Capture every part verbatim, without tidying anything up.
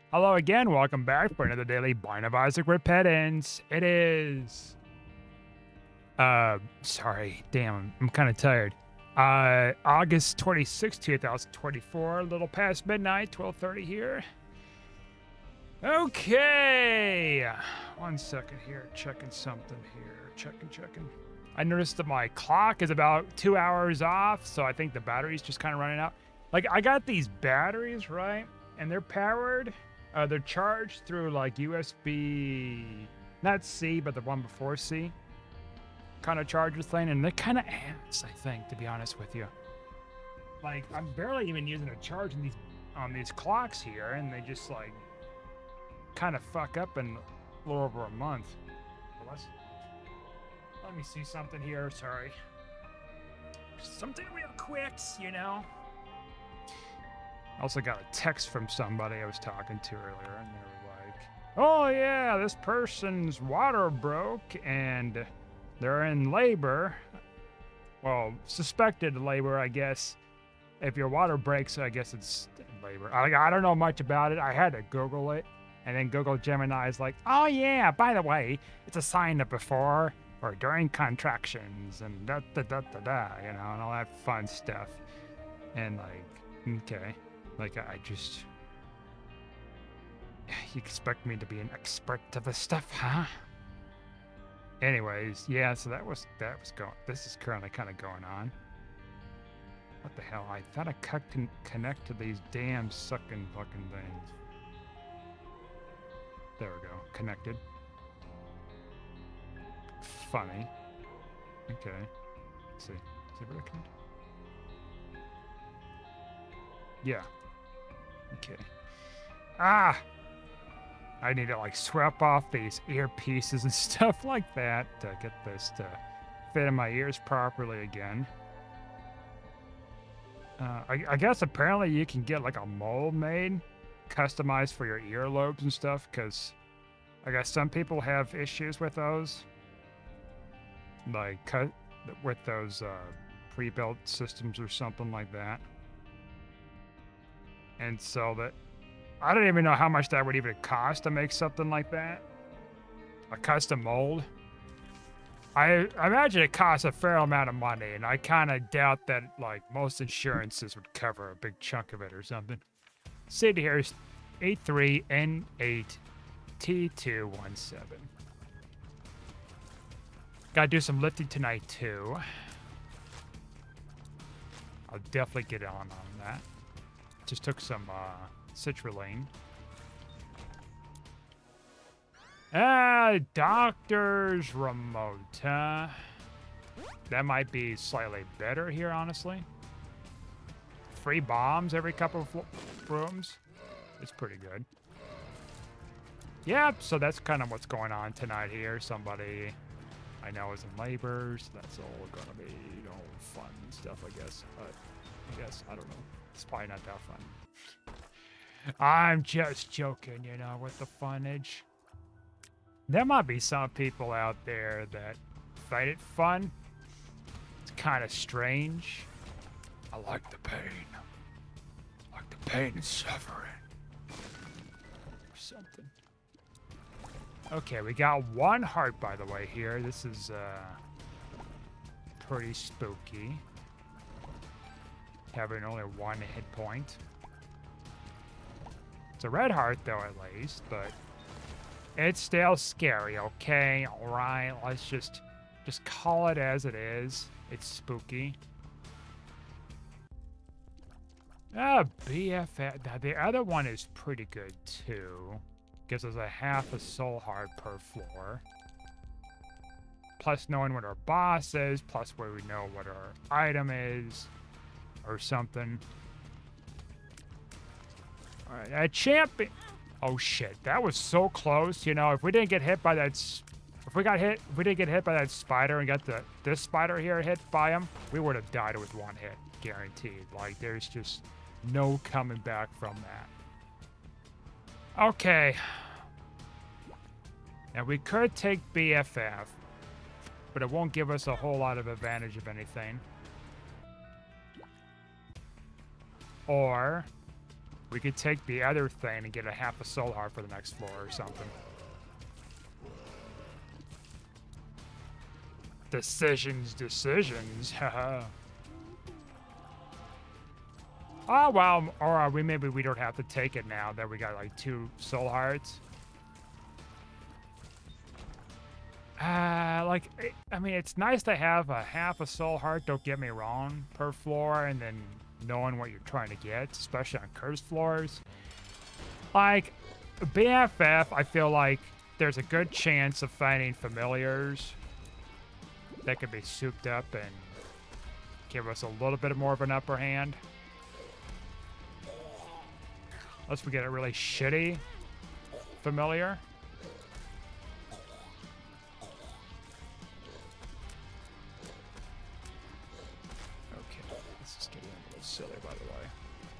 Hello again, welcome back for another daily Bind of Isaac Repentance. It is... Uh, sorry, damn, I'm kind of tired. Uh, August twenty-sixth, two thousand twenty-four, a little past midnight, twelve thirty here. Okay, one second here, checking something here, checking, checking. I noticed that my clock is about two hours off, so I think the battery's just kind of running out. Like, I got these batteries, right? And they're powered. Uh, they're charged through like U S B, not C, but the one before C kind of charger thing, and they're kind of ass, I think, to be honest with you. Like, I'm barely even using a charge in these on these clocks here, and they just like kind of fuck up in a little over a month. Well, let's, let me see something here. Sorry, something real quick, you know. Also got a text from somebody I was talking to earlier, and they were like, oh yeah, this person's water broke and they're in labor. Well, suspected labor, I guess. If your water breaks, I guess it's labor. I, I don't know much about it. I had to Google it, and then Google Gemini is like, oh yeah, by the way, it's a sign of before or during contractions and da da da da da, you know, and all that fun stuff. And like, okay. Like, I just... You expect me to be an expert to this stuff, huh? Anyways, yeah, so that was... That was going... This is currently kind of going on. What the hell? I thought I could con connect to these damn sucking fucking things. There we go. Connected. Funny. Okay. Let's see. Is it really connected? Yeah. Okay. Ah! I need to like swap off these earpieces and stuff like that to get this to fit in my ears properly again. Uh, I, I guess apparently you can get like a mold made, customized for your earlobes and stuff, because I guess some people have issues with those. Like, cut with those uh, pre-built systems or something like that. And so that, I don't even know how much that would even cost to make something like that. A custom mold. I, I imagine it costs a fair amount of money, and I kind of doubt that, like, most insurances would cover a big chunk of it or something. C D here is eight three N eight T two one seven. Gotta do some lifting tonight, too. I'll definitely get on on that. Just took some uh, citrulline. Ah, doctor's remote, huh? That might be slightly better here, honestly. Free bombs every couple of rooms. It's pretty good. Yep, so that's kind of what's going on tonight here. Somebody I know is in labor, so that's all gonna be, you know, fun stuff, I guess. But I guess, I don't know. It's probably not that fun. I'm just joking, you know, with the funnage. There might be some people out there that find it fun. It's kind of strange. I like the pain. I like the pain and suffering. Or something. Okay, we got one heart, by the way, here. This is, uh, pretty spooky. Having only one hit point. It's a red heart, though, at least, but it's still scary, okay? Alright, let's just just call it as it is. It's spooky. Ah, B F F. The other one is pretty good, too. Gives us a half a soul heart per floor. Plus knowing what our boss is, plus where we know what our item is. Or something. Alright, a champion. Oh shit, that was so close. You know, if we didn't get hit by that, if we got hit, if we didn't get hit by that spider and got the this spider here hit by him, we would have died with one hit, guaranteed. Like, there's just no coming back from that. Okay. Now we could take B F F, but it won't give us a whole lot of advantage of anything. Or We could take the other thing and get a half a soul heart for the next floor or something. Decisions, decisions, haha. Oh, well, or we maybe we don't have to take it now that we got like two soul hearts. Uh, like, I mean, it's nice to have a half a soul heart, don't get me wrong, per floor, and then knowing what you're trying to get, especially on cursed floors. Like, B F F, I feel like there's a good chance of finding familiars that could be souped up and give us a little bit more of an upper hand. Unless we get a really shitty familiar. Okay, this is getting a little silly, by the way.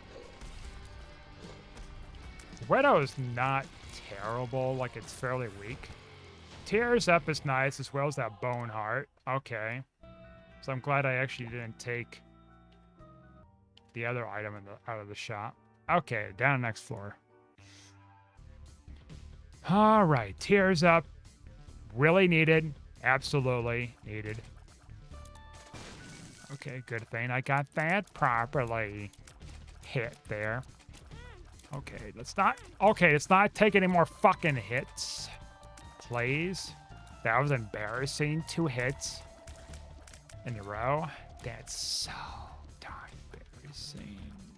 Widow is not terrible, like it's fairly weak. Tears Up is nice, as well as that Bone Heart. Okay. So I'm glad I actually didn't take the other item in the, out of the shop. Okay, down next floor. All right, Tears Up. Really needed. Absolutely needed. Okay, good thing I got that properly hit there. Okay, let's not... Okay, let's not take any more fucking hits. Please. That was embarrassing. Two hits in a row. That's so darn embarrassing.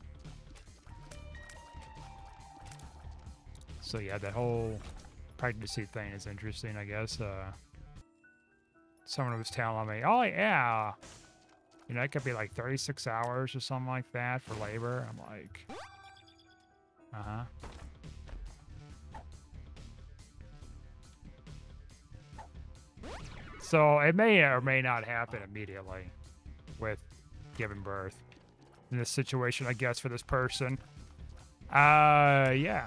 So yeah, that whole pregnancy thing is interesting, I guess. Uh, someone was telling me, oh yeah, you know, it could be like thirty-six hours or something like that for labor. I'm like, uh-huh. So it may or may not happen immediately with giving birth in this situation, I guess, for this person. Uh, yeah.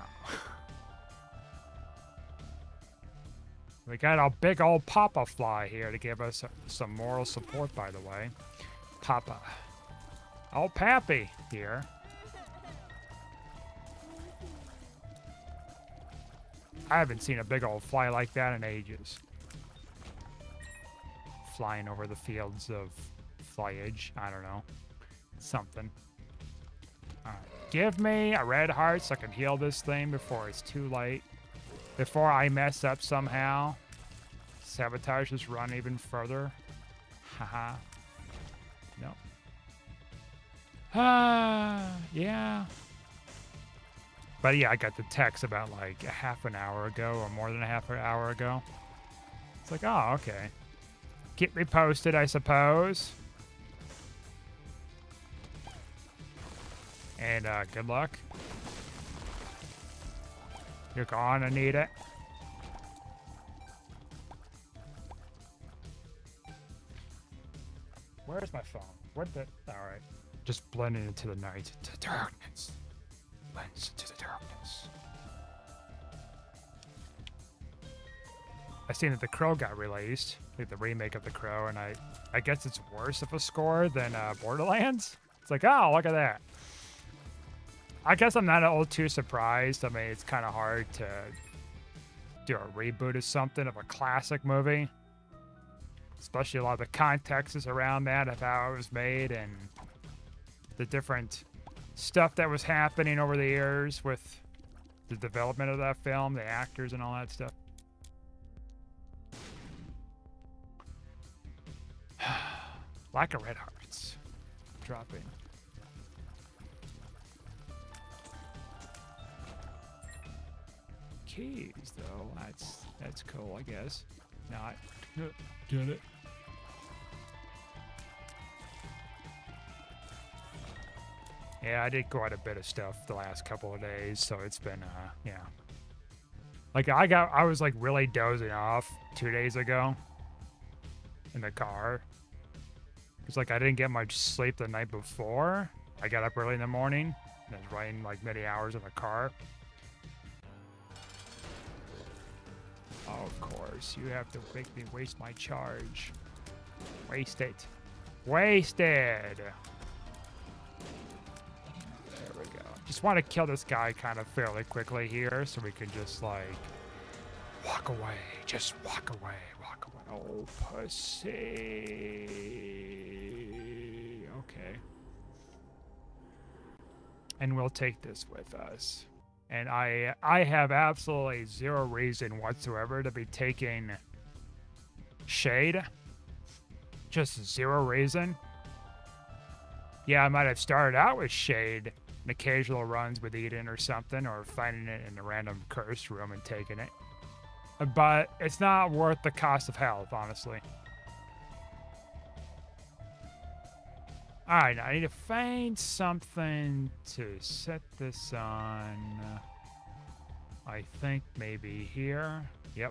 We got a big old Papa fly here to give us some moral support, by the way. Papa. Oh, Pappy here. I haven't seen a big old fly like that in ages. Flying over the fields of foliage. I don't know. Something. Alright. Give me a red heart so I can heal this thing before it's too late. Before I mess up somehow. Sabotage this run even further. Haha. No. Ah, yeah. But yeah, I got the text about like a half an hour ago or more than a half an hour ago. It's like, oh, okay. Keep me posted, I suppose. And uh, good luck. You're gonna need it. Where's my phone? What the? Alright. Just blending into the night. The darkness. Blends into the darkness. I seen that The Crow got released. Like the remake of The Crow, and I I guess it's worse of a score than uh, Borderlands. It's like, oh, look at that. I guess I'm not all too surprised. I mean, it's kind of hard to do a reboot of something, of a classic movie. Especially a lot of the context is around that, of how it was made, and the different stuff that was happening over the years with the development of that film, the actors and all that stuff. Lack of red hearts. Dropping. Keys, though. That's that's cool, I guess. Not. Get it. Yeah, I did quite a bit of stuff the last couple of days, so it's been, uh, yeah. Like, I got, I was, like, really dozing off two days ago in the car. It's like I didn't get much sleep the night before. I got up early in the morning, and it was raining, like, many hours in the car. Oh, of course. You have to make me waste my charge. Waste it. Wasted! There we go. just want to kill this guy kind of fairly quickly here so we can just like walk away. Just walk away. Walk away. Oh, pussy. Okay. And we'll take this with us. And I I have absolutely zero reason whatsoever to be taking Shade. Just zero reason. Yeah, I might have started out with Shade and occasional runs with Eden or something, or finding it in a random cursed room and taking it. But it's not worth the cost of health, honestly. Alright, I need to find something to set this on. I think maybe here. Yep.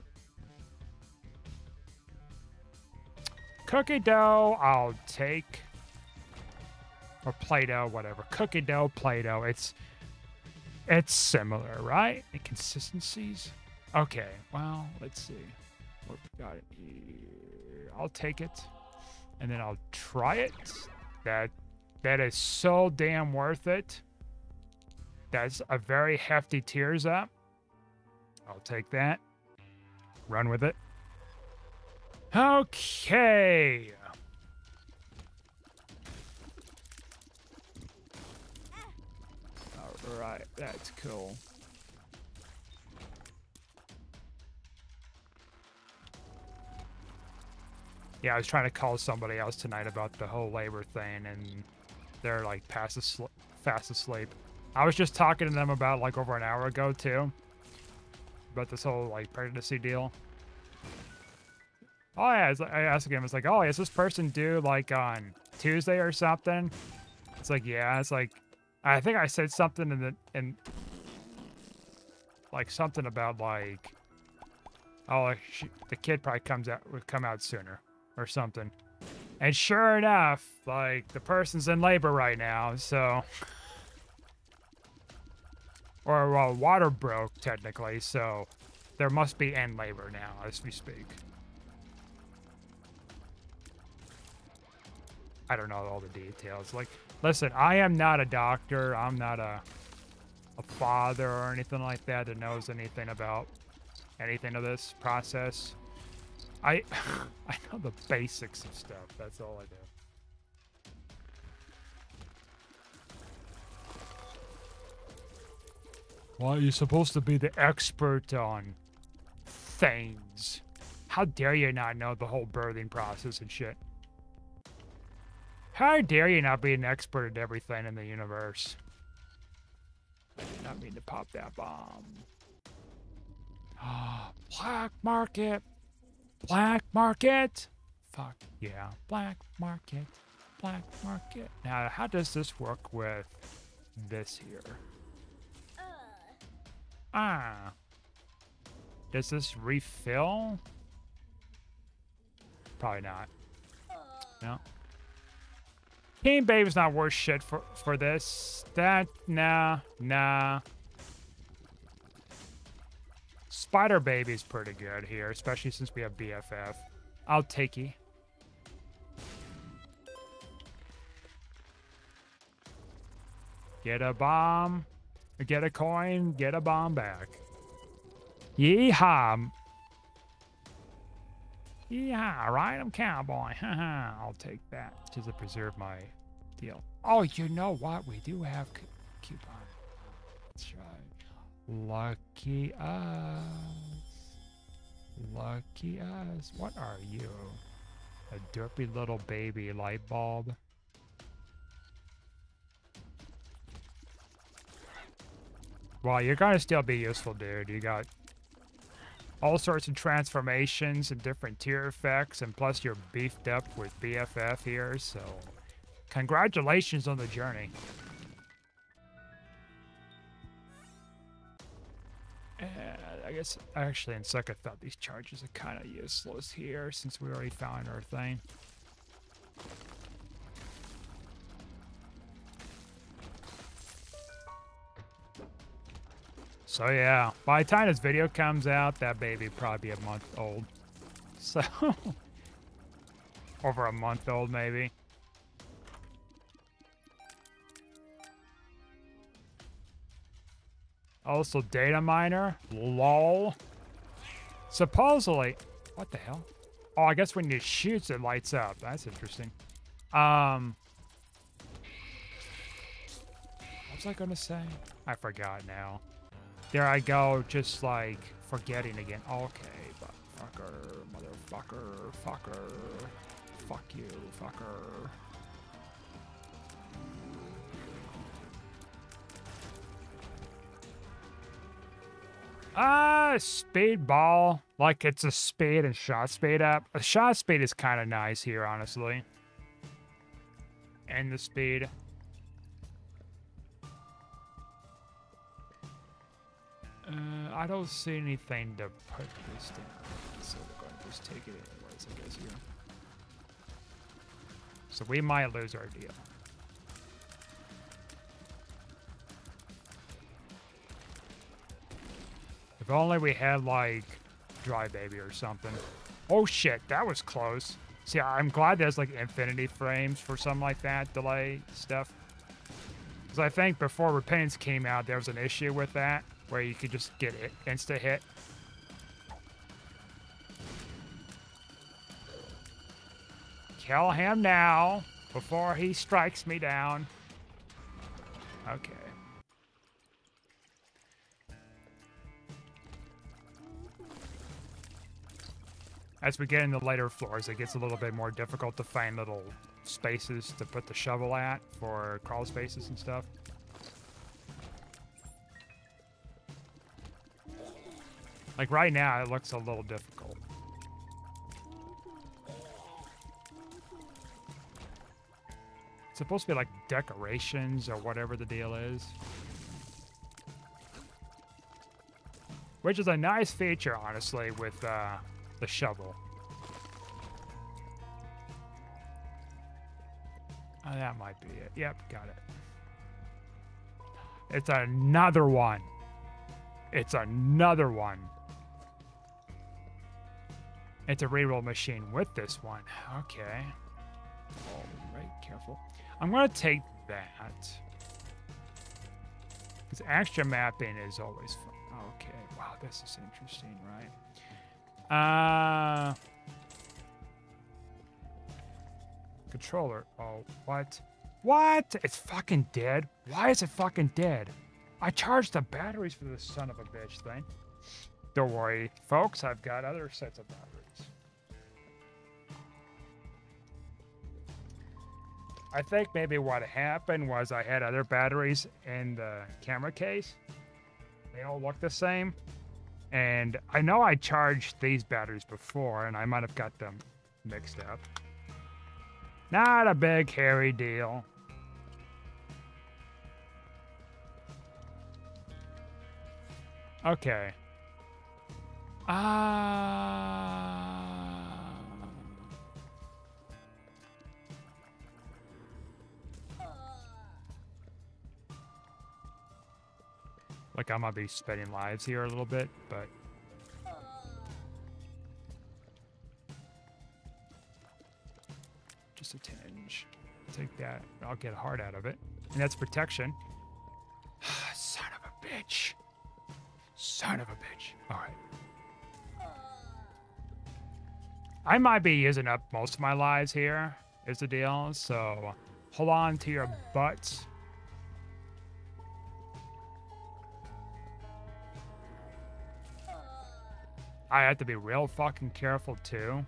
Cookie dough, I'll take. Or Play-Doh, whatever. Cookie dough, Play-Doh. It's it's similar, right? In consistencies. Okay, well, let's see. What we got here? I'll take it. And then I'll try it. That that is so damn worth it. That's a very hefty tears up. I'll take that. Run with it. Okay. All right, that's cool. Yeah, I was trying to call somebody else tonight about the whole labor thing, and they're like fast asleep. Fast asleep. I was just talking to them about like over an hour ago too, about this whole like pregnancy deal. Oh yeah, it's like, I asked him, it's like, oh, is this person due like on Tuesday or something? It's like, yeah. It's like, I think I said something in the in like something about like, oh, like, she, the kid probably comes out would come out sooner or something. And sure enough, like the person's in labor right now, so. Or, well, water broke, technically, so there must be end labor now, as we speak. I don't know all the details. Like, listen, I am not a doctor. I'm not a, a father or anything like that that knows anything about anything of this process. I, I know the basics of stuff. That's all I do. Well, you're supposed to be the expert on things. How dare you not know the whole birthing process and shit? How dare you not be an expert at everything in the universe? I did not mean to pop that bomb. Ah, black market. Black market. Fuck yeah. Black market. Black market. Now, how does this work with this here? Ah. Does this refill? Probably not. No. King Baby's not worth shit for, for this. That, nah, nah. Spider Baby's pretty good here, especially since we have B F F. I'll take you. Get a bomb. Get a coin, get a bomb back. Yeehaw. Yeehaw, right? I'm cowboy. Haha, I'll take that just to preserve my deal. Oh, you know what? We do have coupon. That's right. Lucky us. Lucky us. What are you? A derpy little baby light bulb? Well, you're gonna still be useful, dude. You got all sorts of transformations and different tier effects, and plus you're beefed up with B F F here, so congratulations on the journey. And I guess, actually, in second thought, these charges are kind of useless here, since we already found our thing. So yeah, by the time this video comes out, that baby will probably be a month old. So, over a month old maybe. Also data miner. Lol. Supposedly, what the hell? Oh, I guess when you shoot, it lights up. That's interesting. Um, what was I gonna say? I forgot now. There I go, just like forgetting again. Okay, but fucker, motherfucker, fucker, fuck you, fucker. Ah, uh, speedball. Like it's a speed and shot speed up. A shot speed is kind of nice here, honestly. And the speed. Uh, I don't see anything to put this down. So we're going to just take it anyways, I guess, here. So we might lose our deal. If only we had, like, Dry Baby or something. Oh, shit, that was close. See, I'm glad there's, like, infinity frames for something like that, delay stuff. Because I think before Repentance came out, there was an issue with that, where you could just get it insta-hit. Kill him now, before he strikes me down. Okay. As we get into later floors, it gets a little bit more difficult to find little spaces to put the shovel at for crawl spaces and stuff. Like right now, it looks a little difficult. It's supposed to be like decorations or whatever the deal is. Which is a nice feature, honestly, with uh, the shovel. Oh, that might be it. Yep, got it. It's another one. It's another one. It's a reroll machine with this one. Okay. All right, careful. I'm going to take that. Because extra mapping is always fun. Okay, wow, this is interesting, right? Uh... Controller. Oh, what? What? It's fucking dead? Why is it fucking dead? I charged the batteries for this son of a bitch thing. Don't worry, folks. I've got other sets of batteries. I think maybe what happened was I had other batteries in the camera case. They all look the same. And I know I charged these batteries before, and I might have got them mixed up. Not a big, hairy deal. Okay. Ah. Uh... Like, I might be spending lives here a little bit, but... Just a tinge. Take that. I'll get a heart out of it. And that's protection. Son of a bitch. Son of a bitch. All right. I might be using up most of my lives here, is the deal. So, hold on to your butts. I have to be real fucking careful, too.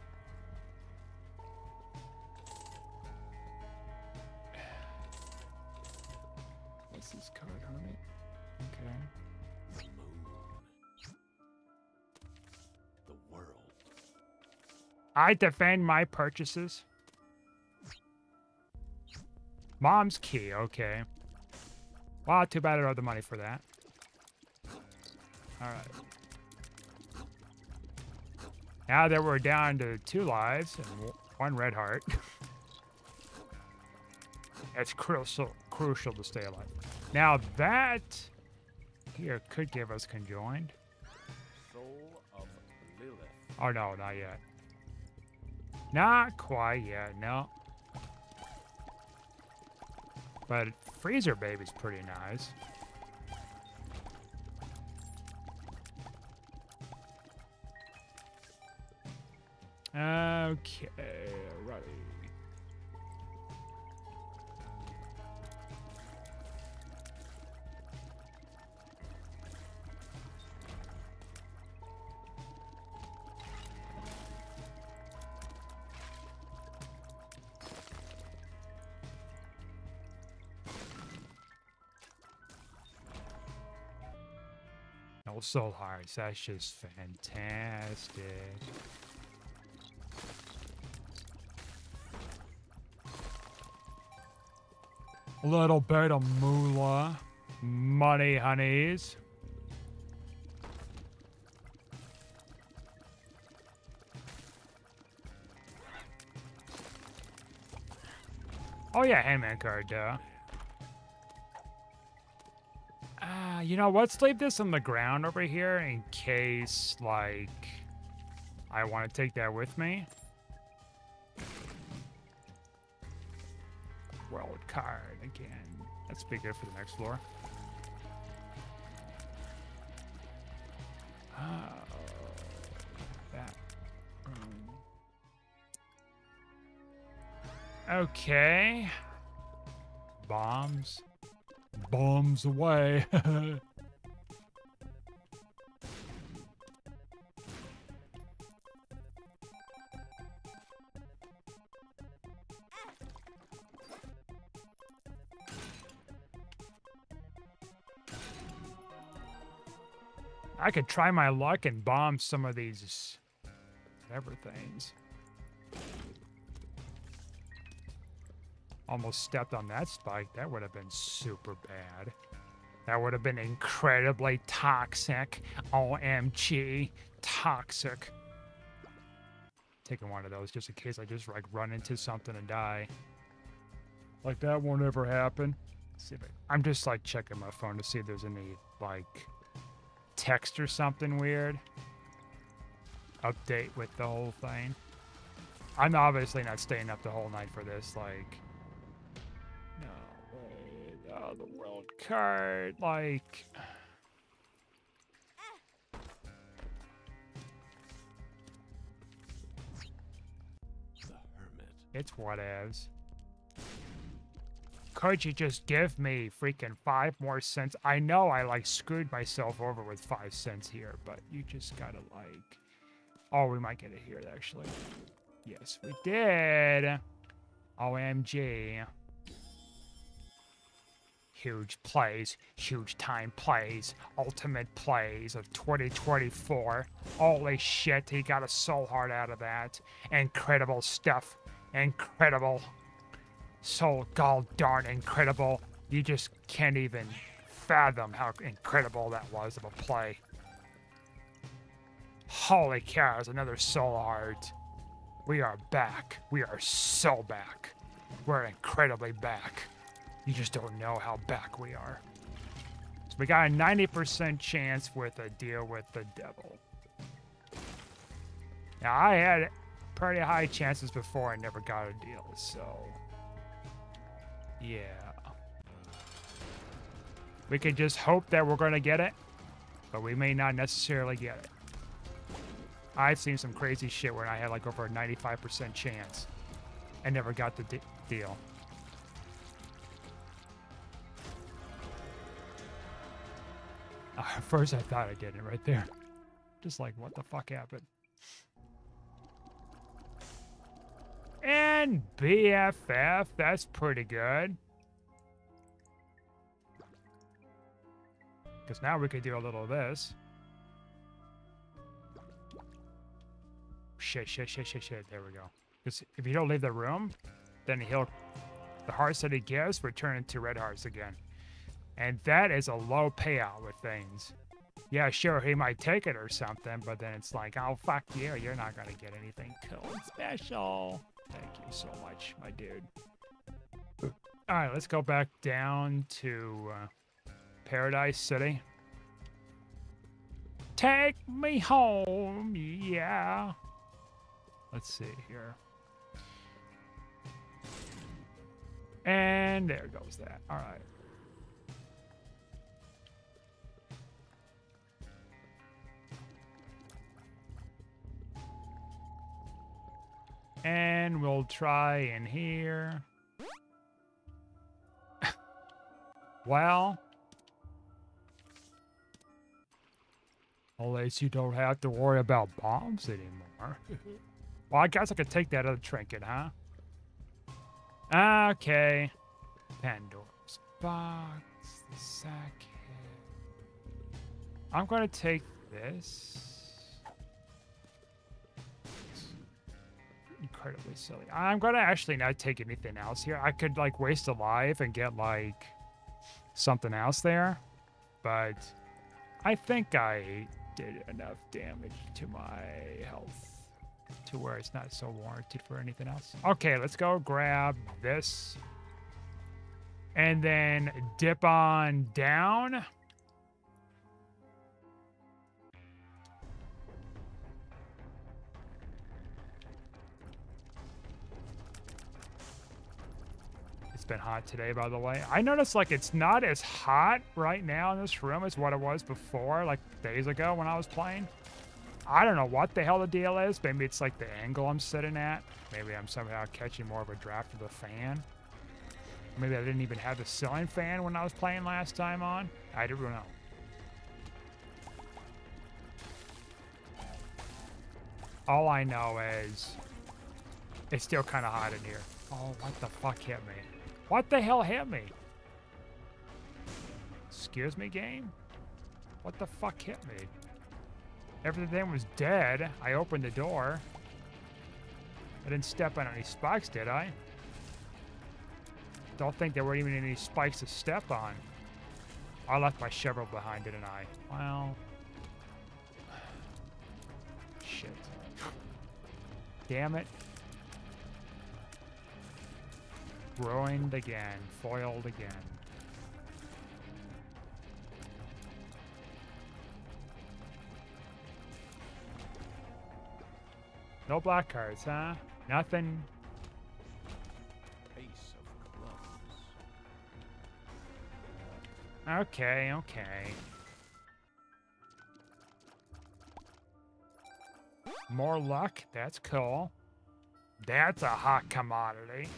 What's this card, honey? Okay. The moon. The world. I defend my purchases. Mom's key, okay. Wow, too bad I don't have the money for that. Alright. Now that we're down to two lives and one red heart. It's crucial, crucial to stay alive. Now that here could give us conjoined. Soul of Lilith. Oh no, not yet. Not quite yet, no. But Freezer Baby's pretty nice. Okay, righty. No soul hearts, that's just fantastic. A little bit of moolah. Money, honeys. Oh yeah, handman card, duh. Uh, you know, let's leave this on the ground over here in case, like, I want to take that with me. World card again. That's be good for the next floor. Oh, that room. Okay. Bombs. Bombs away. I could try my luck and bomb some of these whatever things. Almost stepped on that spike. That would have been super bad. That would have been incredibly toxic. O M G. Toxic. Taking one of those just in case I just like run into something and die. Like that won't ever happen. See if I, I'm just like checking my phone to see if there's any like text or something weird. Update with the whole thing. I'm obviously not staying up the whole night for this. Like, no way. Oh, the world card. Like, The hermit. it's whatevs. Could you just give me freaking five more cents? I know I like screwed myself over with five cents here, but you just gotta like. Oh, we might get it here actually. Yes, we did. O M G. Huge plays, huge time plays, ultimate plays of twenty twenty-four. Holy shit, he got a soul heart out of that. Incredible stuff. Incredible. So god darn incredible. You just can't even fathom how incredible that was of a play. Holy cows, another soul heart. We are back. We are so back. We're incredibly back. You just don't know how back we are. So we got a ninety percent chance with a deal with the devil. Now, I had pretty high chances before I never got a deal, so... yeah. We could just hope that we're going to get it, but we may not necessarily get it. I've seen some crazy shit where I had like over a ninety-five percent chance and never got the de deal. Uh, at first I thought I did it right there. Just like, what the fuck happened? And B F F, that's pretty good. Because now we could do a little of this. Shit, shit, shit, shit, shit. There we go. Because if you don't leave the room, then he'll... the hearts that he gives return into red hearts again. And that is a low payout with things. Yeah, sure, he might take it or something, but then it's like, oh, fuck you. You're not going to get anything cool and special. Thank you so much, my dude. All right, let's go back down to uh, Paradise City. Take me home, yeah. Let's see here. And there goes that. All right. And we'll try in here. Well, at least you don't have to worry about bombs anymore. Well, I guess I could take that other trinket, huh? Okay. Pandora's box, the sack head. I'm gonna take this. Incredibly silly. I'm gonna actually not take anything else here. I could like waste a life and get like something else there, but I think I did enough damage to my health to where it's not so warranted for anything else. Okay, let's go grab this and then dip on down. It's been hot today, by the way. I noticed like it's not as hot right now in this room as what it was before, like days ago when I was playing. I don't know what the hell the deal is. Maybe it's like the angle I'm sitting at. Maybe I'm somehow catching more of a draft of the fan. Maybe I didn't even have the ceiling fan when I was playing last time on. I don't know. All I know is it's still kind of hot in here. Oh, what the fuck hit me? What the hell hit me? Excuse me, game? What the fuck hit me? Everything was dead. I opened the door. I didn't step on any spikes, did I? Don't think there were even any spikes to step on. I left my shovel behind, didn't I? Well... Shit. Damn it. Ruined again. Foiled again. No black cards, huh? Nothing. Ace of clubs. Okay, okay. More luck. That's cool. That's a hot commodity.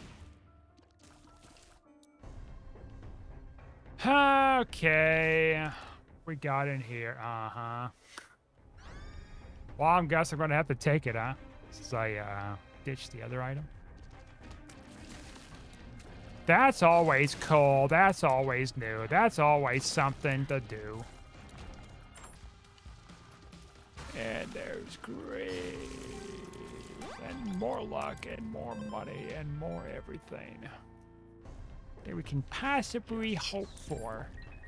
Okay. We got in here. Uh-huh. Well, I guess I'm going to have to take it, huh? Since I uh, ditched the other item. That's always cool. That's always new. That's always something to do. And there's great. And more luck and more money and more everything that we can possibly hope for.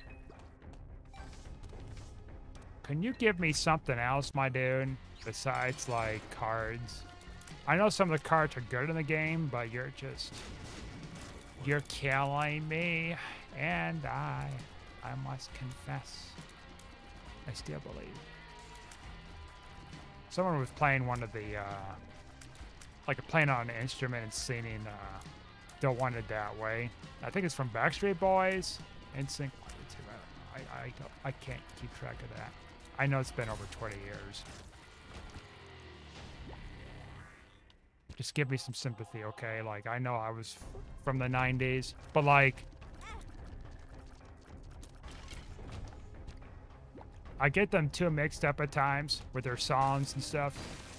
Can you give me something else, my dude, besides, like, cards? I know some of the cards are good in the game, but you're just... You're killing me. And I... I must confess. I still believe. Someone was playing one of the, uh... like, playing on an instrument and singing, uh... Don't Want It That Way. I think it's from Backstreet Boys. N Sync one or two. I don't know. I, I, don't, I can't keep track of that. I know it's been over twenty years. Just give me some sympathy, okay? Like, I know I was from the nineties, but like... I get them too mixed up at times with their songs and stuff.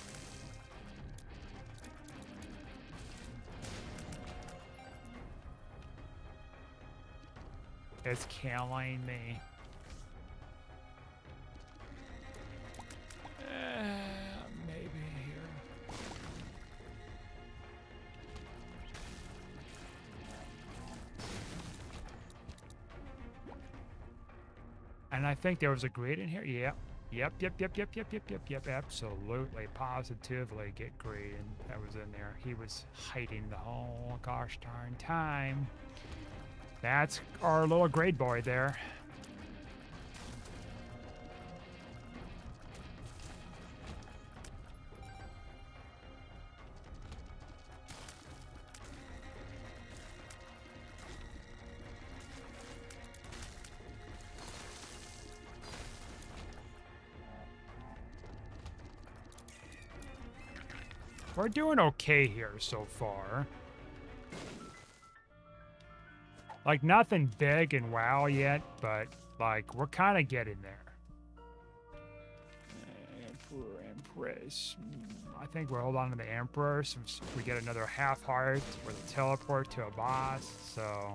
It's killing me. Uh, maybe here. And I think there was a greed in here. Yep. Yep, yep, yep, yep, yep, yep, yep, yep. Absolutely, positively get greed. And that was in there. He was hiding the whole gosh darn time. That's our little grade boy there. We're doing okay here so far. Like, nothing big and wow yet, but, like, we're kind of getting there. Emperor, Empress. I think we'll hold on to the Emperor since we get another half heart with a teleport to a boss, so...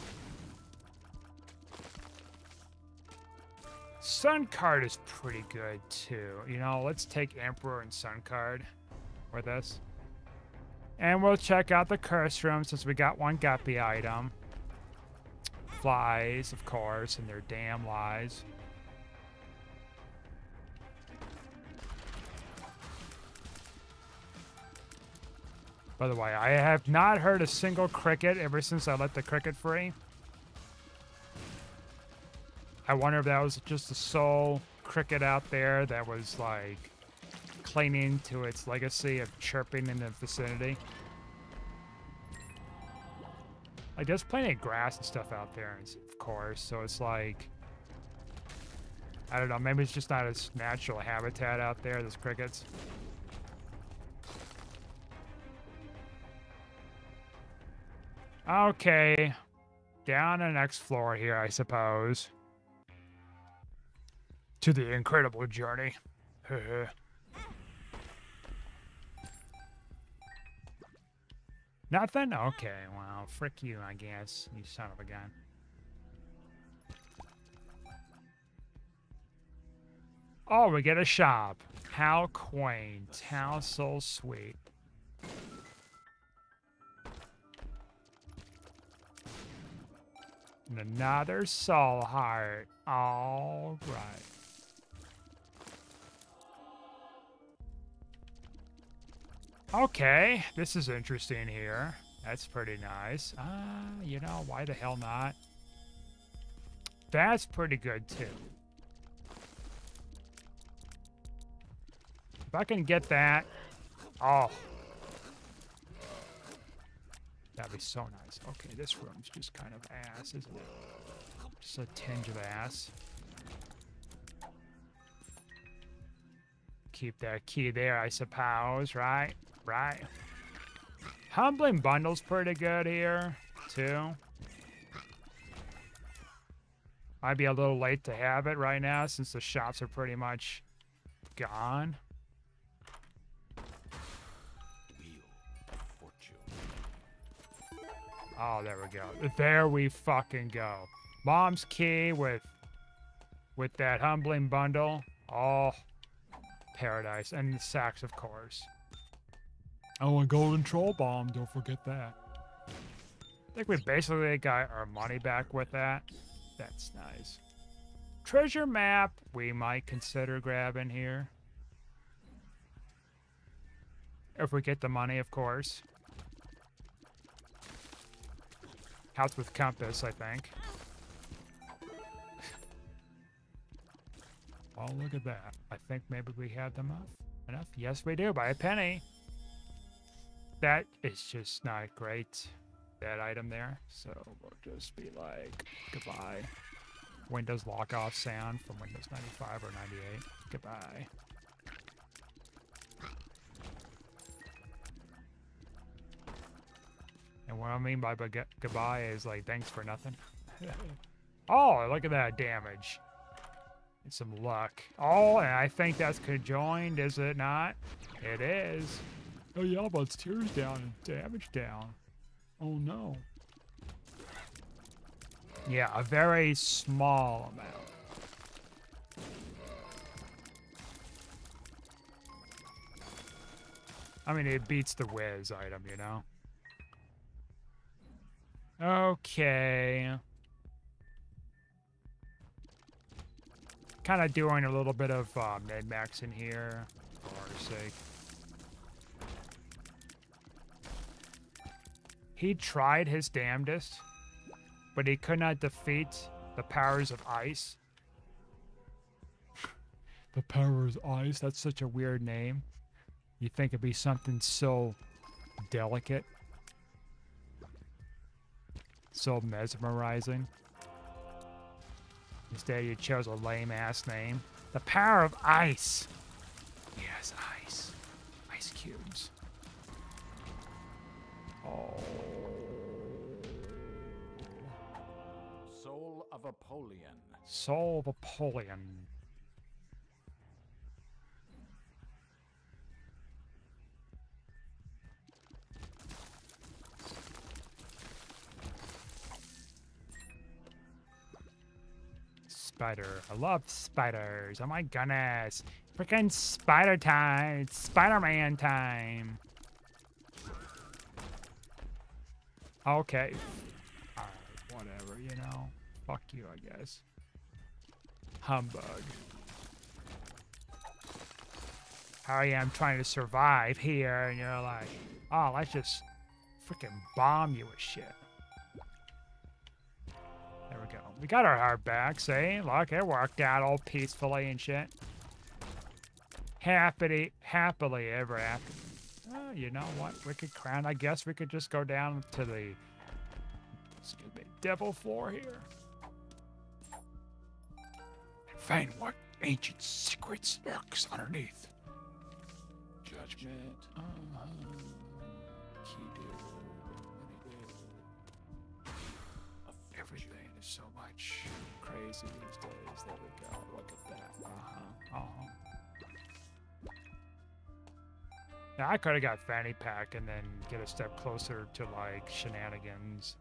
Sun card is pretty good, too. You know, let's take Emperor and Sun card with us. And we'll check out the curse room since we got one guppy item. Flies, of course, and their damn lies. By the way, I have not heard a single cricket ever since I let the cricket free. I wonder if that was just a sole cricket out there that was, like, clinging to its legacy of chirping in the vicinity. Like, there's plenty of grass and stuff out there, of course, so it's like... I don't know, maybe it's just not its natural habitat out there, those crickets. Okay. Down the next floor here, I suppose. To the incredible journey. Nothing? Okay, well, frick you, I guess. You son of a gun. Oh, we get a shop. How quaint. How so sweet. And another soul heart. All right. Okay, this is interesting here. That's pretty nice. Ah, uh, you know, why the hell not? That's pretty good, too. If I can get that... Oh. That'd be so nice. Okay, this room's just kind of ass, isn't it? Just a tinge of ass. Keep that key there, I suppose, right? Right. Humbling Bundle's pretty good here, too. Might be a little late to have it right now since the shops are pretty much gone. Oh, there we go. There we fucking go. Mom's key with with that Humbling Bundle. Oh, paradise. And the sacks, of course. Oh, and Golden Troll Bomb. Don't forget that. I think we basically got our money back with that. That's nice. Treasure map we might consider grabbing here. If we get the money, of course. House with compass, I think. Oh, look at that. I think maybe we have them enough. Enough? Yes, we do, by a penny. That is just not great, that item there. So we'll just be like, goodbye. Windows lock off sound from Windows ninety-five or ninety-eight. Goodbye. And what I mean by goodbye is like, thanks for nothing. Oh, look at that damage. And some luck. Oh, and I think that's conjoined, is it not? It is. Oh yeah, but it's tears down and damage down. Oh no. Yeah, a very small amount. I mean, it beats the whiz item, you know? Okay. Kind of doing a little bit of uh, mid-max in here, for our sake. He tried his damnedest, but he could not defeat the powers of ice. The powers of ice? That's such a weird name. You'd think it'd be something so delicate. So mesmerizing. Instead, you chose a lame-ass name. The power of ice. Yes, ice. Ice cubes. of Apollyon. Soul of Apollyon. Spider. I love spiders. Oh my goodness. Freaking spider time. It's Spider-Man time. Okay. Alright, whatever, you know. Fuck you, I guess. Humbug. Here I am trying to survive here, and you're like, oh, let's just freaking bomb you with shit. There we go. We got our heart back, see? Look, it worked out all peacefully and shit. Happily, happily ever after. Oh, you know what? Wicked Crown. I guess we could just go down to the, excuse me, devil floor here. And find what ancient secrets lurks underneath. Judgment. Uh-huh. Everything is so much crazy these days. There we go. Look at that. Uh-huh. Uh-huh. Now, I could have got Fanny Pack and then get a step closer to, like, shenanigans.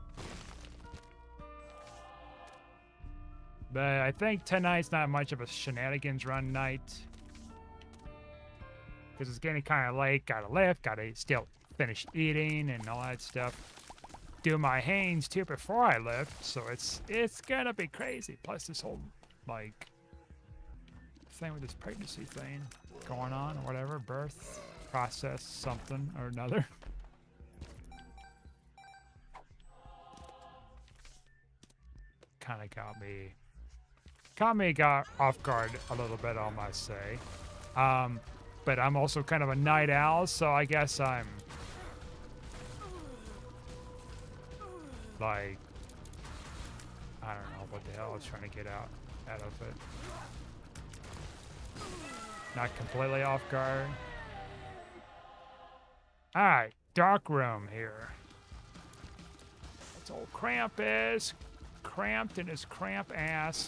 But I think tonight's not much of a shenanigans run night. Because it's getting kind of late. Gotta lift. Gotta still finish eating and all that stuff. Do my Hanes too before I lift, so it's it's gonna be crazy. Plus this whole like thing with this pregnancy thing going on or whatever, birth process something or another. Kind of got me, caught me got off guard a little bit, I must say. Um, but I'm also kind of a night owl, so I guess I'm. Like, I don't know what the hell I was trying to get out, out of it. Not completely off guard. Alright, dark room here. It's old Krampus. Cramped in his cramp ass.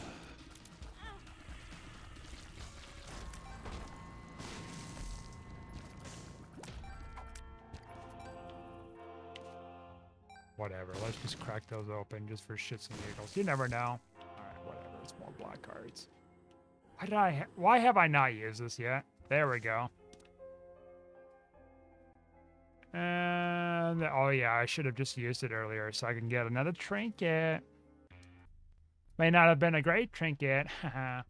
Whatever, let's just crack those open just for shits and giggles. You never know. Alright, whatever, it's more black cards. Why did I ha why have I not used this yet? There we go. And, oh yeah, I should have just used it earlier so I can get another trinket. May not have been a great trinket, haha.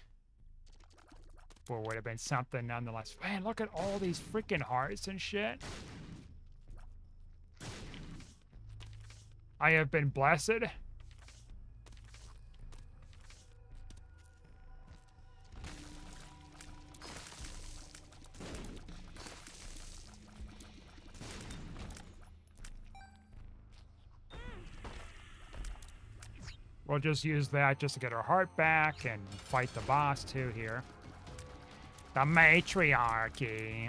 But would have been something nonetheless. Man, look at all these freaking hearts and shit. I have been blessed. We'll just use that just to get our heart back and fight the boss too here. The matriarchy.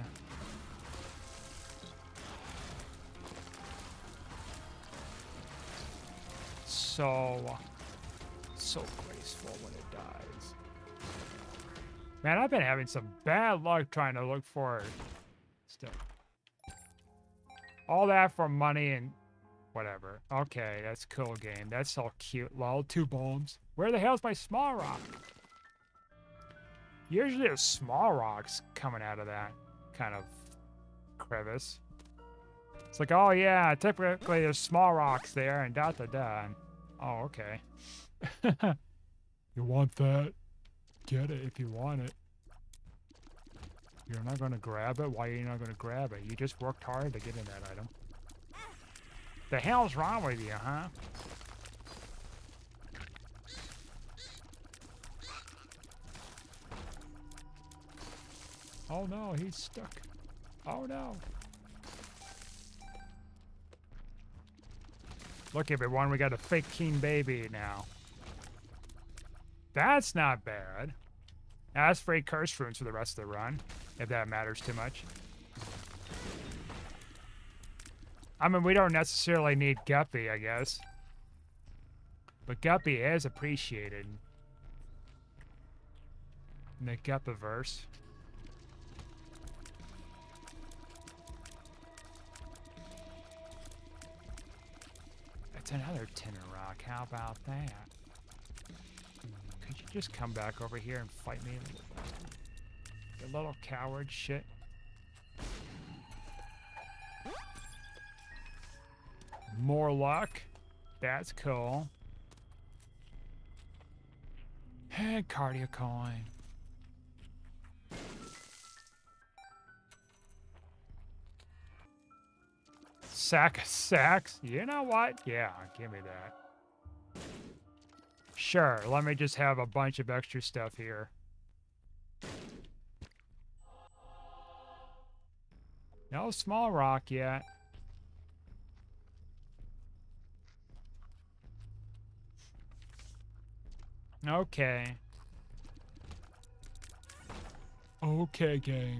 So, so graceful when it dies. Man, I've been having some bad luck trying to look for stuff. All that for money and whatever. Okay, that's a cool game. That's so cute. Lol, two bombs. Where the hell's my small rock? Usually there's small rocks coming out of that kind of crevice. It's like, oh yeah, typically there's small rocks there and da da da. And, oh, okay. You want that? Get it if you want it. You're not gonna grab it? Why are you not gonna grab it? You just worked hard to get in that item. The hell's wrong with you, huh? Oh no, he's stuck. Oh no. Look everyone, we got a fake king baby now. That's not bad. That's free curse runes for the rest of the run, if that matters too much. I mean, we don't necessarily need Guppy, I guess. But Guppy is appreciated. In the Guppiverse. That's another tinner rock. How about that? Could you just come back over here and fight me? You little coward shit. More luck. That's cool. And cardio coin. Sack of sacks? You know what? Yeah, give me that. Sure, let me just have a bunch of extra stuff here. No small rock yet. Okay. Okay, game.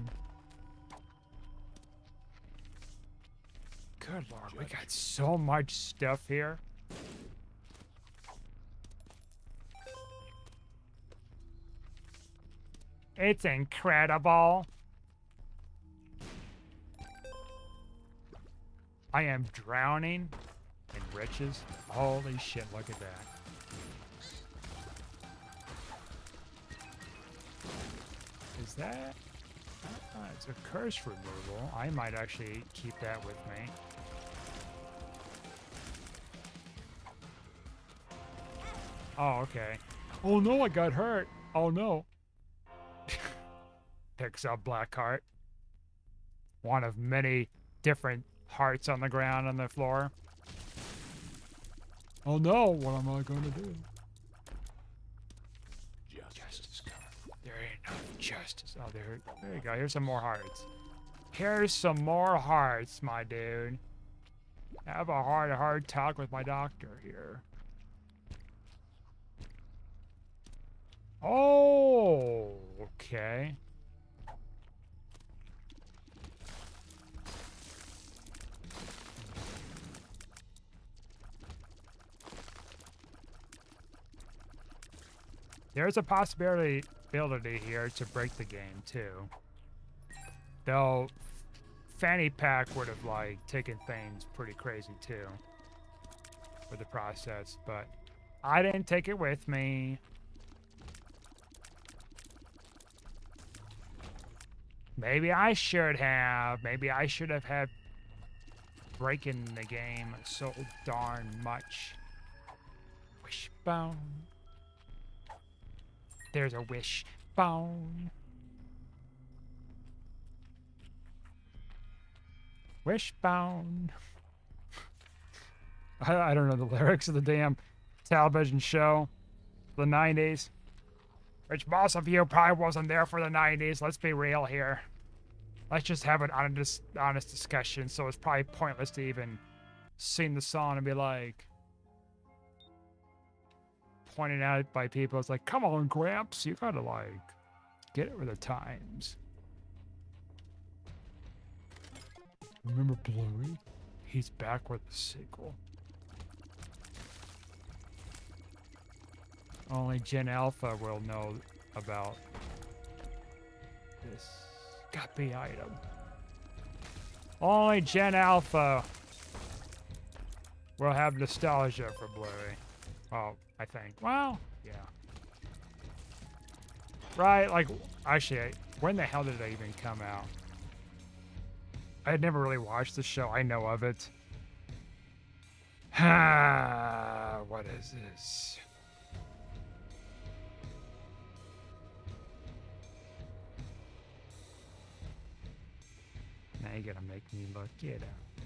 Good lord, we got so much stuff here. It's incredible. I am drowning in riches. Holy shit, look at that. Is that... Uh, it's a curse removal. I might actually keep that with me. Oh, okay. Oh no, I got hurt. Oh no. Picks up black heart. One of many different hearts on the ground on the floor. Oh no, what am I going to do? Justice coming. There ain't no justice. Oh, there, there you go. Here's some more hearts. Here's some more hearts, my dude. Have a hard, hard talk with my doctor here. Oh, okay. There's a possibility ability here to break the game too. Though Fanny Pack would have like taken things pretty crazy too with the process, but I didn't take it with me. Maybe I should have. Maybe I should have had breaking the game so darn much. Wishbone. There's a wishbone. Wishbone. I, I don't know the lyrics of the damn television show. The nineties. Which most of you probably wasn't there for the nineties. Let's be real here. Let's just have an honest, honest discussion. So it's probably pointless to even sing the song and be like, pointed out by people. It's like, come on, Gramps, you gotta like get it with the times. Remember Bluey? He's back with the sequel. Only Gen Alpha will know about this guppy item. Only Gen Alpha will have nostalgia for Bluey. Oh, I think. Well, yeah. Right, like, actually, when the hell did it even come out? I had never really watched the show. I know of it. Ah, what is this? Now you're gonna make me look it up.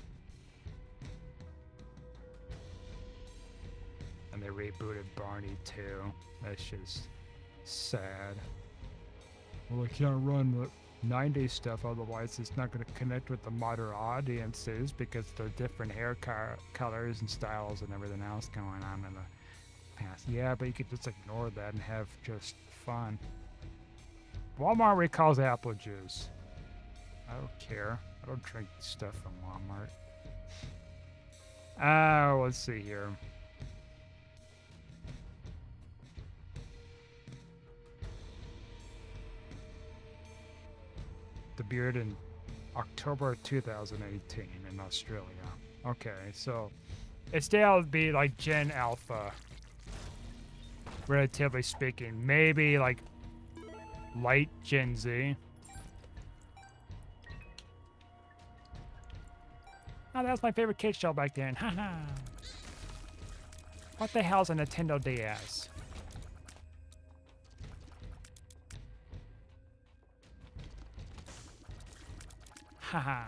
And they rebooted Barney too. That's just sad. Well, I can't run the nineties stuff, otherwise it's not going to connect with the modern audiences because the different hair car colors and styles and everything else going on in the past. Yeah, but you could just ignore that and have just fun. Walmart recalls apple juice. I don't care. I don't drink stuff from Walmart. Oh, let's see here. debuted in October two thousand eighteen in Australia. Okay, so it's still would be like Gen Alpha, relatively speaking. Maybe like light Gen Z. Oh, that was my favorite kid show back then. Haha. What the hell's a Nintendo D S? Haha.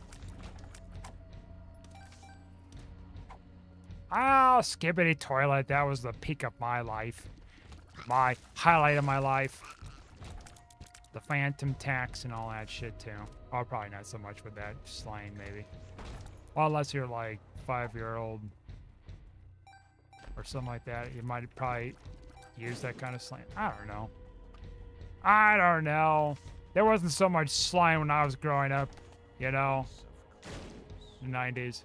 Oh, skibbity toilet. That was the peak of my life. My highlight of my life. The phantom tax and all that shit too. Oh, probably not so much with that slang, maybe. Well, unless you're like five-year-old or something like that, you might probably use that kind of slang. I don't know. I don't know. There wasn't so much slang when I was growing up, you know, the nineties.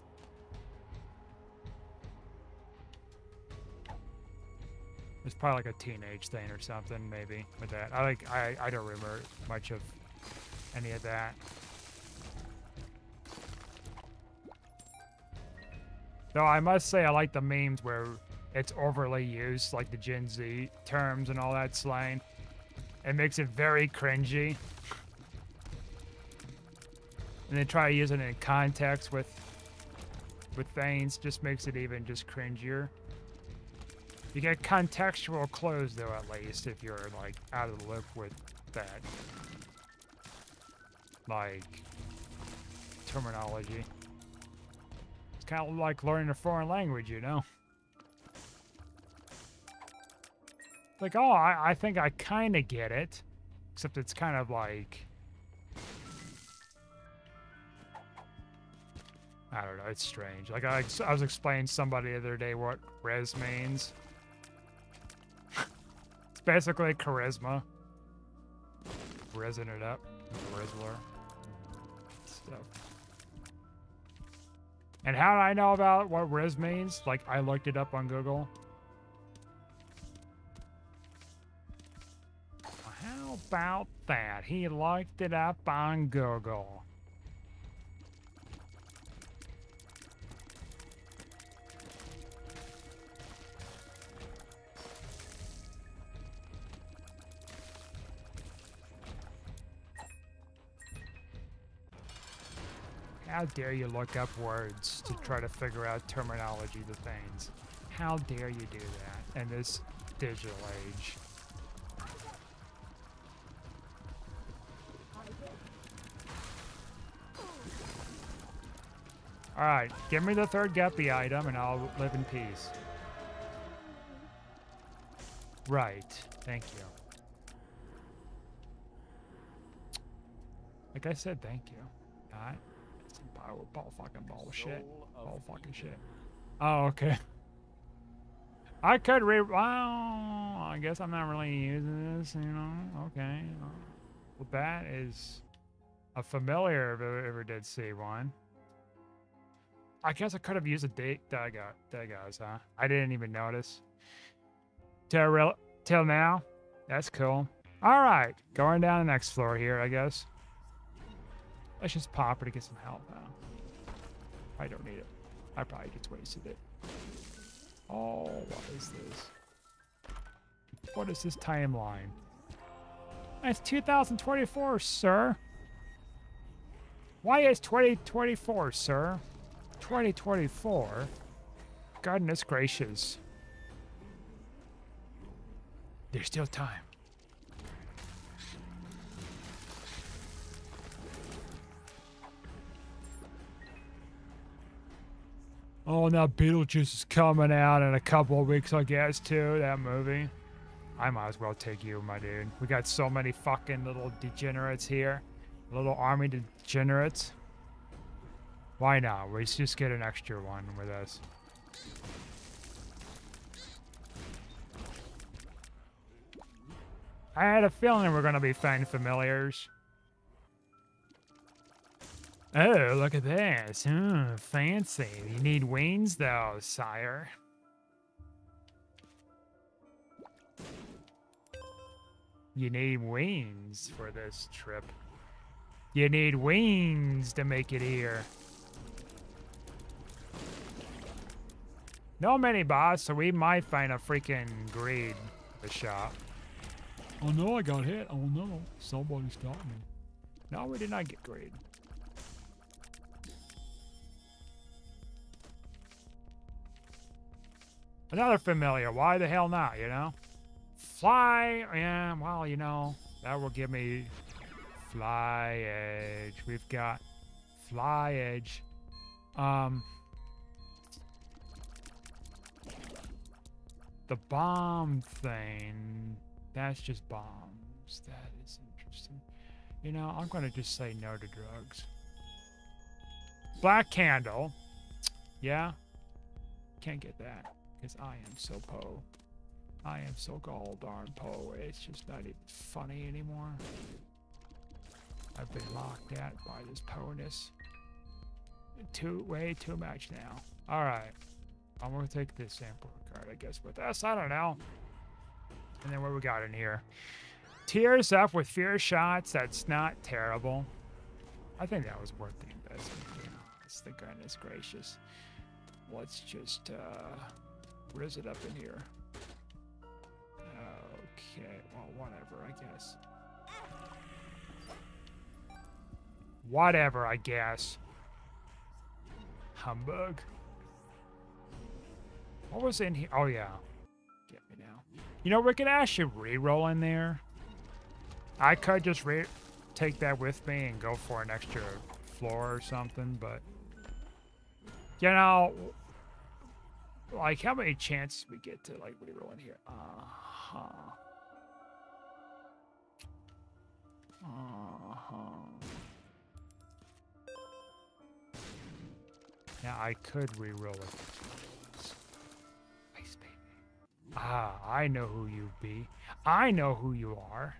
It's probably like a teenage thing or something, maybe, with that. I like. I I don't remember much of any of that. Though I must say I like the memes where it's overly used, like the Gen Z terms and all that slang. It makes it very cringy. And they try to use it in context with with things, just makes it even just cringier. You get contextual clues though, at least, if you're like out of the loop with that, like, terminology. It's kind of like learning a foreign language, you know? Like, oh, I, I think I kind of get it, except it's kind of like, I don't know, it's strange. Like, I, I was explaining to somebody the other day what res means. It's basically charisma. Resin it up. Rizzler. Stuff. And how do I know about what res means? Like, I looked it up on Google. How about that? He looked it up on Google. How dare you look up words to try to figure out terminology to things? How dare you do that in this digital age? Alright, give me the third guppy item and I'll live in peace. Right, thank you. Like I said, thank you. Alright? Ball, ball fucking bullshit. Ball fucking shit. Oh, okay. I could re- well, I guess I'm not really using this, you know? Okay. Well, that is a familiar if I ever did see one. I guess I could have used a date. That got that goes, huh? I didn't even notice. Till real till now. That's cool. All right, going down the next floor here, I guess. Let's just pop her to get some help now. I don't need it. I probably just wasted it. Oh, what is this? What is this timeline? It's two thousand twenty-four, sir. Why is twenty twenty-four, sir? twenty twenty-four? Goodness gracious. There's still time. Oh, now Beetlejuice is coming out in a couple of weeks, I guess, too, that movie. I might as well take you, my dude. We got so many fucking little degenerates here. Little army degenerates. Why not? We just get an extra one with us. I had a feeling we're gonna be finding familiars. Oh, look at this. Hmm, fancy. You need wings, though, sire. You need wings for this trip. You need wings to make it here. No mini boss, so we might find a freaking greed the shop. Oh no, I got hit. Oh no, somebody stopped me. No, we did not get greed. Another familiar. Why the hell not, you know? Fly. Yeah, well, you know, that will give me fly edge. We've got fly edge. Um, the bomb thing. That's just bombs. That is interesting. You know, I'm going to just say no to drugs. Black candle. Yeah. Can't get that. Because I am so po. I am so gall darn po. It's just not even funny anymore. I've been locked at by this po-ness. Too, way too much now. Alright. I'm going to take this sample card, I guess, with us. I don't know. And then what we got in here? Tears up with fear shots. That's not terrible. I think that was worth the investment. You know, it's the goodness gracious. Let's just uh, riz it up in here. Okay, well, whatever, I guess. Whatever, I guess. Humbug. What was in here? Oh, yeah. Get me now. You know, we could actually re-roll in there. I could just re take that with me and go for an extra floor or something, but... You know... Like, how many chances we get to, like, re-roll in here? Uh-huh. Uh-huh. Now, I could re-roll it. Ice baby. Ah, I know who you be. I know who you are.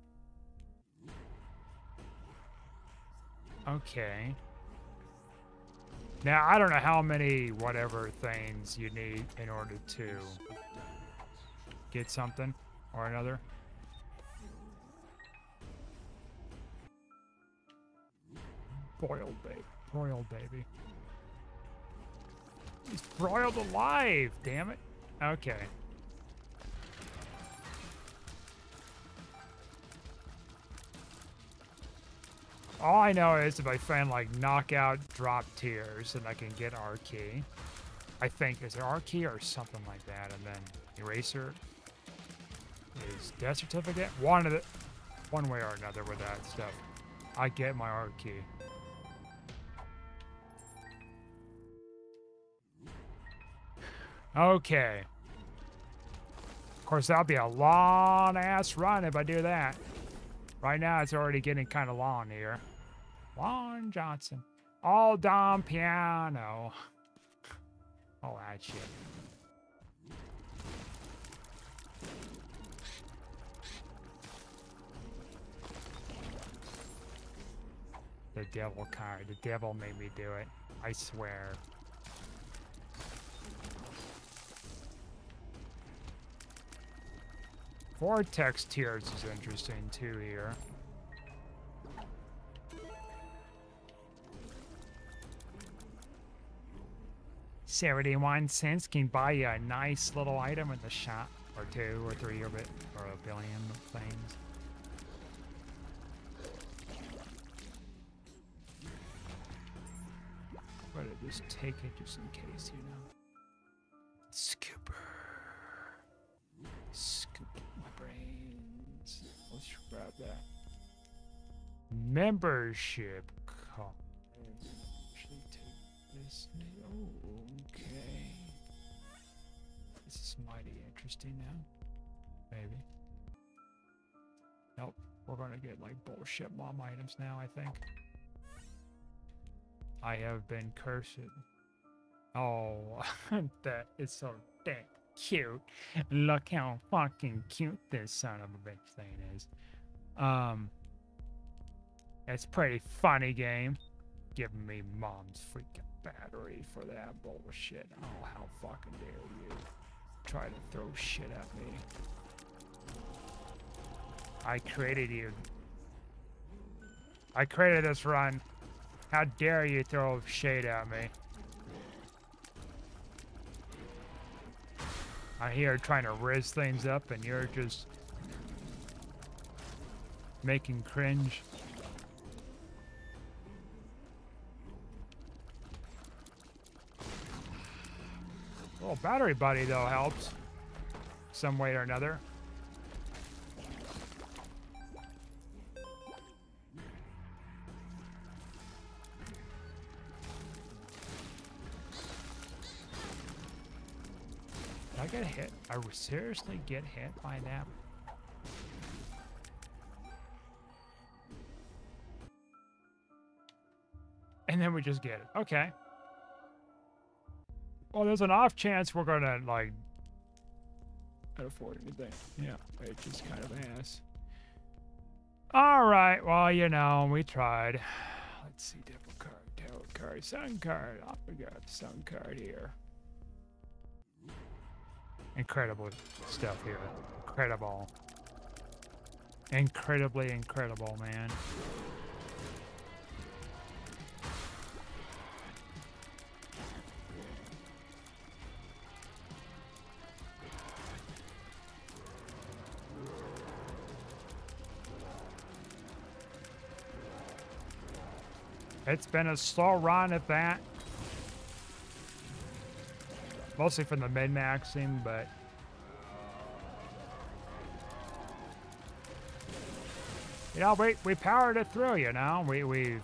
Okay. Now, I don't know how many whatever things you need in order to get something or another. Boiled baby. Broiled baby. He's broiled alive, damn it. Okay. All I know is if I find like knockout drop tiers, then I can get R key. I think, is there R key or something like that? And then eraser is death certificate. One of the, one way or another with that stuff. I get my R key. Okay. Of course, that'll be a long ass run if I do that. Right now, it's already getting kind of long here. Lon Johnson. All down piano. All that shit. The devil card. The devil made me do it. I swear. Vortex tiers is interesting too here. seventy-one cents can buy you a nice little item in the shop, or two, or three, or, bit, or a billion things. But just take it just in case, you know. Scooper. Scoop my brains. Let's grab that. Membership card. Actually take this. Oh, okay. This is mighty interesting now. Maybe. Nope. We're gonna get like bullshit mom items now, I think. I have been cursed. Oh, that is so damn cute. Look how fucking cute this son of a bitch thing is. Um, it's pretty funny game. Giving me mom's freaking battery for that bullshit. Oh, how fucking dare you try to throw shit at me. I created you. I created this run. How dare you throw shade at me? I'm here trying to riz things up and you're just making cringe. Well, battery buddy though helps some way or another. Did I get hit? I would seriously get hit by that? And then we just get it. Okay. Well, there's an off chance we're gonna, like, not afford anything. Yeah, it's just kind of ass. All right, well, you know, we tried. Let's see, devil card, tarot card, sun card. Oh, we got the sun card here. Incredible stuff here. Incredible. Incredibly incredible, man. It's been a slow run at that. Mostly from the min-maxing, but... You know, we, we powered it through, you know? We, we've...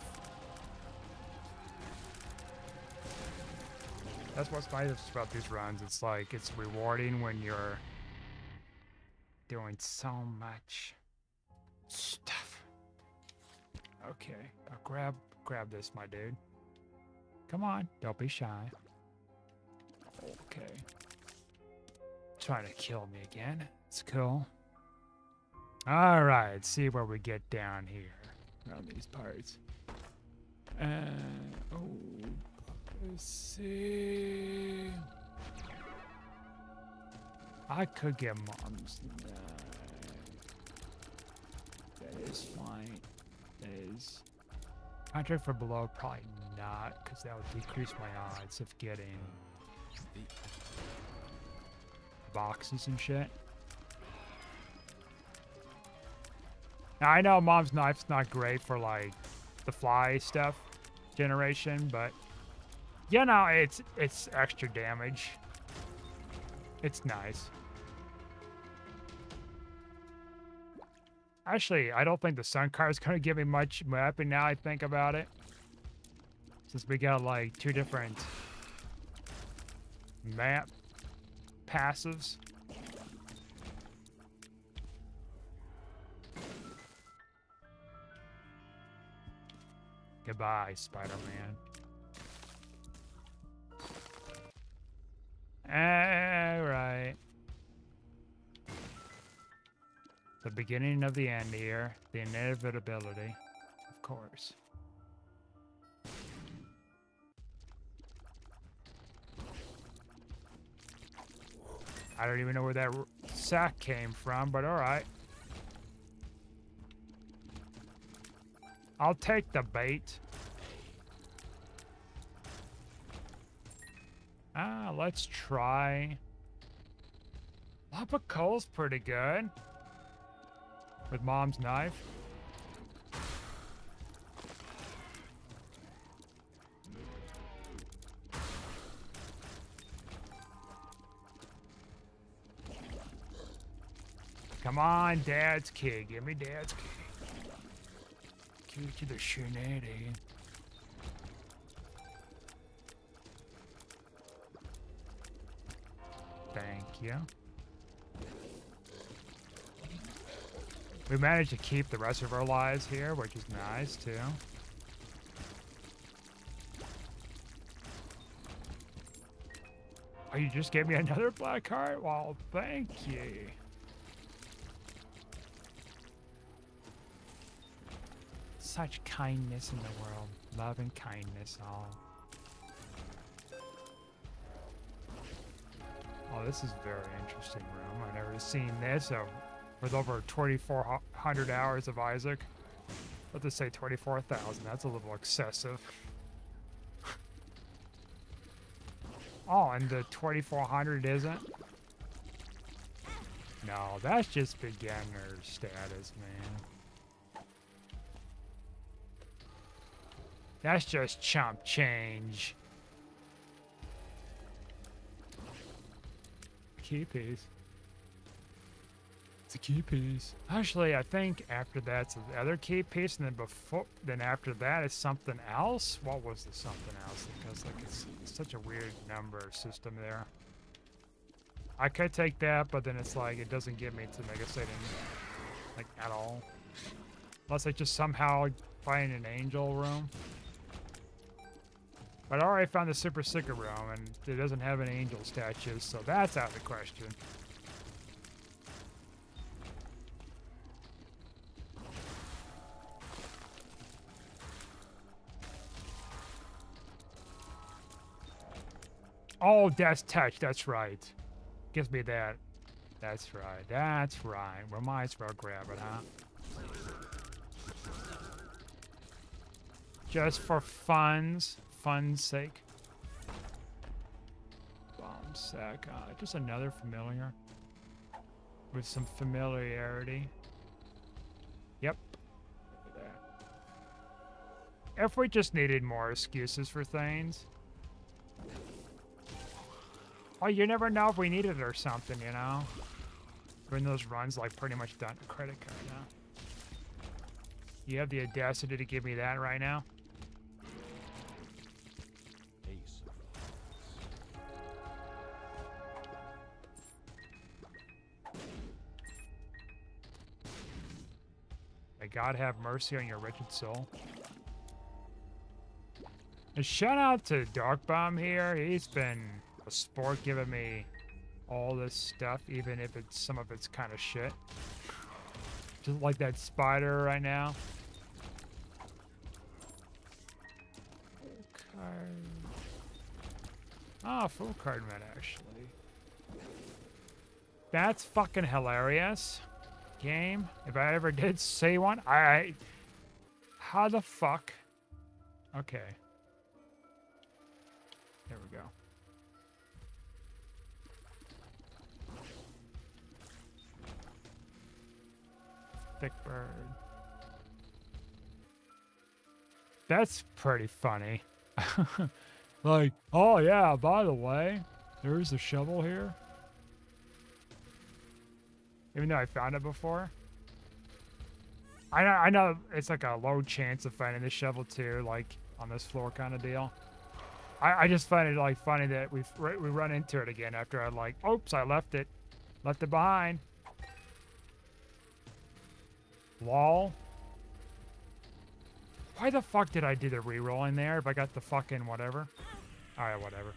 That's what's nice about these runs. It's like, it's rewarding when you're doing so much stuff. Okay, I'll grab... Grab this, my dude. Come on, don't be shy. Okay. Trying to kill me again. It's cool. All right, let's see where we get down here around these parts. Uh, oh, let's see. I could get mom's. That is fine. That is. Contract for below, probably not, because that would decrease my odds of getting boxes and shit. Now, I know mom's knife's not great for, like, the fly stuff generation, but, you know, it's, it's extra damage. It's nice. Actually, I don't think the sun card is going to give me much mapping now I think about it. Since we got like two different map passives. Goodbye, Spider-Man. All right. The beginning of the end here. The inevitability, of course. I don't even know where that sack came from, but all right. I'll take the bait. Ah, let's try. Lava coal's pretty good. With mom's knife. Come on, Dad's key. Give me Dad's key. Key to the shenanigans. Thank you. We managed to keep the rest of our lives here, which is nice, too. Oh, you just gave me another black heart? Well, thank you. Such kindness in the world. Love and kindness all. Oh, this is a very interesting room. I've never seen this. So with over twenty-four hundred hours of Isaac. Let's just say twenty-four thousand. That's a little excessive. Oh, and the twenty-four hundred isn't? No, that's just beginner status, man. That's just chump change. Key piece. It's a key piece. Actually, I think after that's the other key piece, and then before, then after that is something else. What was the something else? Because like it's, it's such a weird number system there. I could take that, but then it's like it doesn't get me to Mega Satan like at all, unless I just somehow find an angel room. But I already found the Super Secret room, and it doesn't have any angel statues, so that's out of the question. Oh, Death's Touch, that's right. Gives me that. That's right, that's right. We might as well grab it, huh? Just for fun's, fun's sake. Bomb sack, uh, just another familiar. With some familiarity. Yep. Look at that. If we just needed more excuses for things. Oh, you never know if we need it or something, you know? Doing those runs, like, pretty much done. A credit card now. You have the audacity to give me that right now? Ace of May God have mercy on your wretched soul. A shout out to Dark Bomb here. He's been a sport giving me all this stuff, even if it's some of it's kind of shit. Just like that spider right now. Full card. Ah, full card man, actually. That's fucking hilarious. Game. If I ever did say one, I. I how the fuck? Okay. There we go. Thick bird. That's pretty funny. Like, oh yeah, by the way, there's a shovel here. Even though I found it before. I know, I know it's like a low chance of finding this shovel too, like on this floor kind of deal. I, I just find it like funny that we we run into it again after I like, oops, I left it, left it behind. Lol. Why the fuck did I do the reroll in there if I got the fucking whatever? Alright, whatever.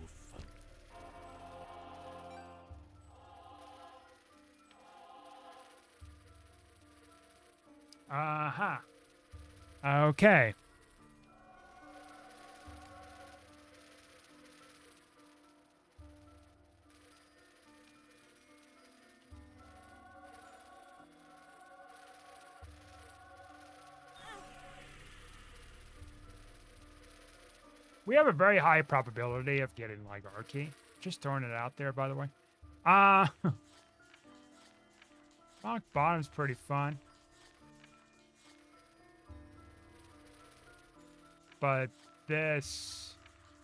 Uh-huh. Okay. We have a very high probability of getting, like, Archie. Just throwing it out there, by the way. Uh, Rock Bottom's pretty fun. But this...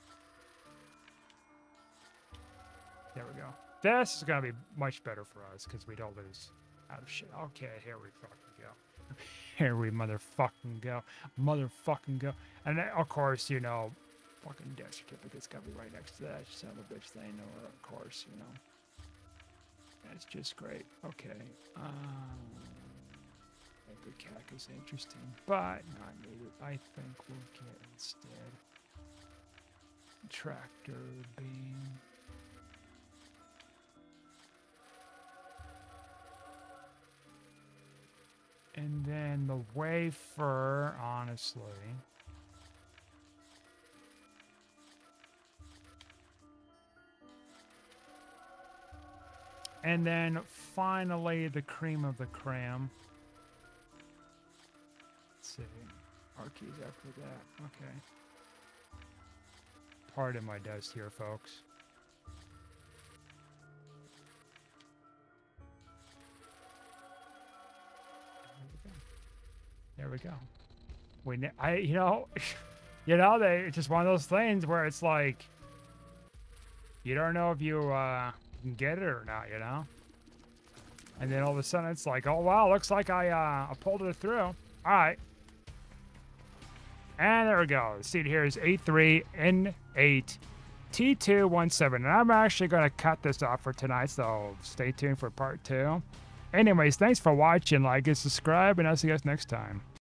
There we go. This is going to be much better for us, because we don't lose out of shit. Okay, here we fucking go. Here we motherfucking go. Motherfucking go. And then, of course, you know... Fucking death certificate's gotta be right next to that son of a bitch thing, or of course, you know. That's just great. Okay. Um, the cack is interesting, but not needed. I think we'll get instead tractor beam. And then the wafer, honestly. And then finally, the cream of the creme. Let's see. R keys after that. Okay. Pardon my dust here, folks. There we go. We, I, you know, you know, they, it's just one of those things where it's like, you don't know if you uh, can get it or not, you know? And then all of a sudden it's like, oh, wow, looks like I, uh, I pulled it through. All right. And there we go. The seed here is A three N eight T two one seven. And I'm actually going to cut this off for tonight, so stay tuned for part two. Anyways, thanks for watching. Like and subscribe, and I'll see you guys next time.